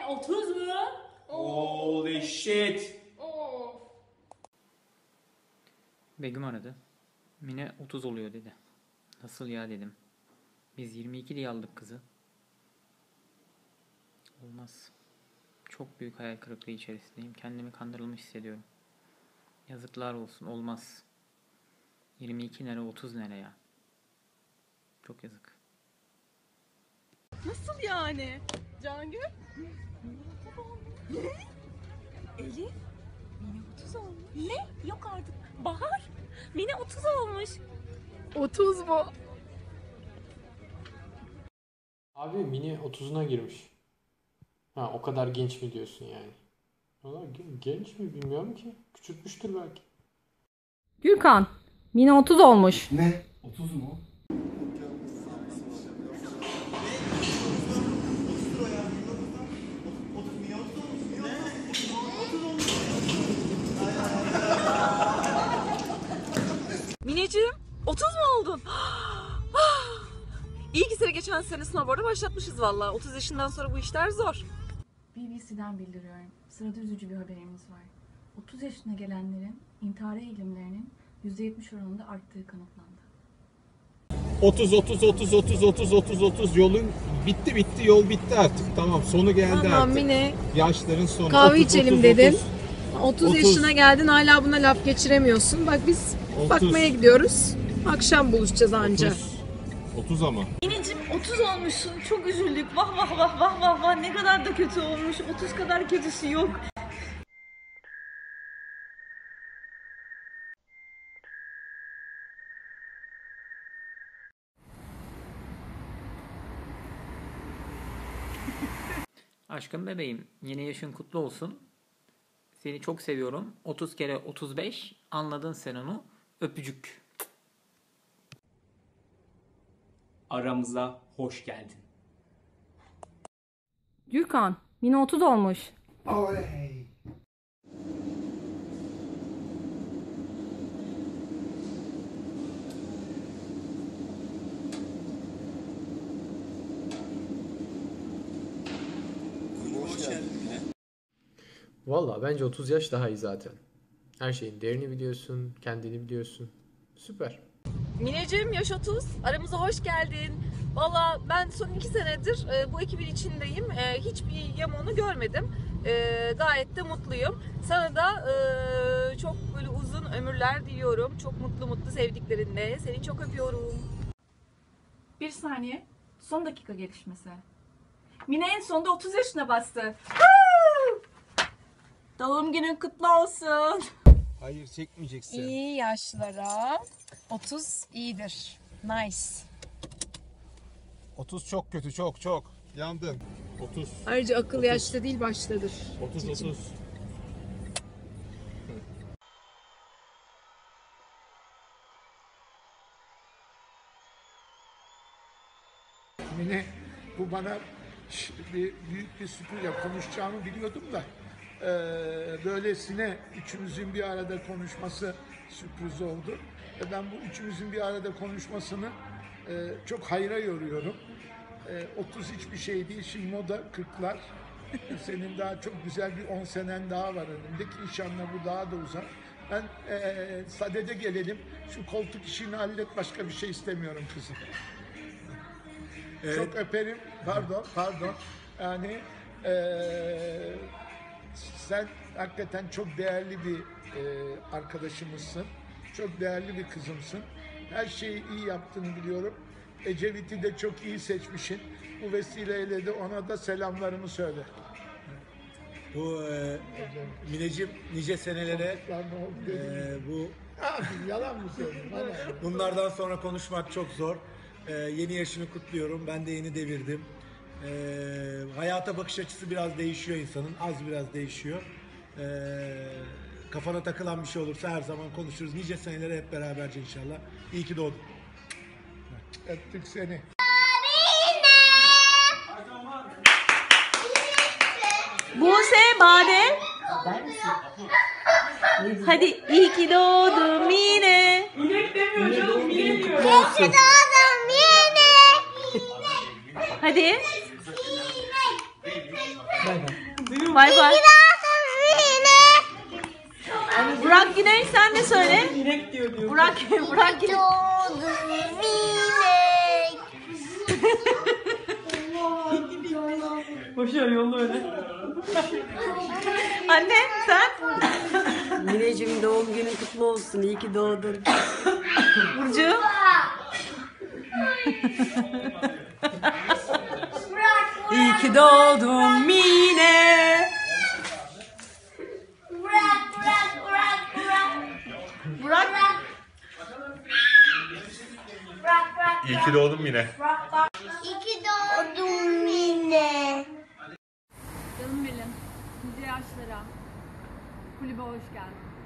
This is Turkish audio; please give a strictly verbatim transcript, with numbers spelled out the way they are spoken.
otuz mu? Holy shit. Of. Begüm aradı. Mine otuz oluyor dedi. Nasıl ya dedim. Biz yirmi iki diye aldık kızı. Olmaz. Çok büyük hayal kırıklığı içerisindeyim. Kendimi kandırılmış hissediyorum. Yazıklar olsun. Olmaz. yirmi iki nere otuz nere ya. Çok yazık. Nasıl yani? Cangül? Ne? Elif? Mine otuz olmuş. Ne? Yok artık. Bahar? Mine otuz olmuş. otuz mu? Abi Mine otuzuna girmiş. Ha, o kadar genç mi diyorsun yani? Valla genç mi bilmiyorum ki. Küçültmüştür belki. Gürkan, Mine otuz olmuş. Ne? otuz mu? Mineciğim, otuz mu oldun? İyi ki seni geçen sene snowboard'a başlatmışız vallahi. otuz yaşından sonra bu işler zor. B B C'den bildiriyorum. Sırada üzücü bir haberimiz var. otuz yaşına gelenlerin intihara eğilimlerinin yüzde yetmiş oranında arttığı kanıtlandı. otuz otuz otuz otuz otuz otuz otuz yolun bitti bitti yol bitti artık. Tamam sonu geldi Tamam artık. Mine, Yaşların sonu. kahve otuz, içelim otuz, dedin. otuz. otuz otuz. yaşına geldin hala buna laf geçiremiyorsun. Bak biz otuz. bakmaya gidiyoruz. Akşam buluşacağız anca. otuz. otuz ama. Mineciğim otuz olmuşsun. Çok üzüldük. Vah vah vah vah vah vah. Ne kadar da kötü olmuş. otuz kadar kötüsü yok. Aşkım bebeğim, yeni yaşın kutlu olsun. Seni çok seviyorum. otuz kere otuz beş. Anladın sen onu. Öpücük. Aramıza hoş geldin. Gürkan, Mine otuz olmuş. Oley. Valla bence otuz yaş daha iyi zaten. Her şeyin değerini biliyorsun, kendini biliyorsun. Süper. Mineciğim yaş otuz. Aramıza hoş geldin. Valla ben son iki senedir e, bu ekibin içindeyim. E, hiçbir yamuğunu görmedim. E, gayet de mutluyum. Sana da e, çok böyle uzun ömürler diliyorum. Çok mutlu mutlu sevdiklerinle. Seni çok öpüyorum. Bir saniye. Son dakika gelişmesi. Mine en sonunda otuz yaşına bastı. Doğum günün kutlu olsun. Hayır çekmeyeceksin. İyi yaşlara otuz iyidir. Nice. otuz çok kötü çok çok. Yandın. otuz. Ayrıca akıl yaşta değil baştadır. otuz otuz. Mine bu bana bir, büyük bir sürprizle konuşacağımı biliyordum da e, böylesine üçümüzün bir arada konuşması sürpriz oldu. Ve ben bu üçümüzün bir arada konuşmasını e, çok hayra yoruyorum. E, otuz hiçbir şey değil, şimdi moda kırklar. Senin daha çok güzel bir on senen daha var önündeki, inşallah bu daha da uzar. Ben e, sadede gelelim, şu koltuk işini hallet, başka bir şey istemiyorum kızım. Çok öperim. Pardon, pardon. Yani eee, sen hakikaten çok değerli bir eee, arkadaşımızsın. Çok değerli bir kızımsın. Her şeyi iyi yaptığını biliyorum. Ecevit'i de çok iyi seçmişsin. Bu vesileyle de ona da selamlarımı söyle. Bu e, Mineciğim nice senelere Lan ne oldu e, dedim. bu Abi yalan mı söyledin? Bana. bunlardan sonra konuşmak çok zor. E, yeni yaşını kutluyorum. Ben de yeni devirdim. E, hayata bakış açısı biraz değişiyor insanın. Az biraz değişiyor. E, kafana takılan bir şey olursa her zaman konuşuruz. Nice senelere hep beraberce inşallah. İyi ki doğdun. Öptük seni. Buse, Badem. Hadi iyi ki doğdun Mine. İnek demiyor canım, Mine diyor. İyi ki doğdun Mine. Hadi. Bay bay. Bay bay. Burak Güney sen de söyle. İnek diyor diyor. Burak, Burak Güney. Boşver yolda öyle. Anne sen? Mineciğim doğum günün kutlu olsun. İyi ki doğdun. Burcu. İyi ki doğdun Mine. Burak, Burak, Burak, Burak. Burak. Burak, Burak. İyi ki doğdun yine. İyi ki doğdun Mine. Canım benim. Nice yaşlara. Kulübe hoş geldin.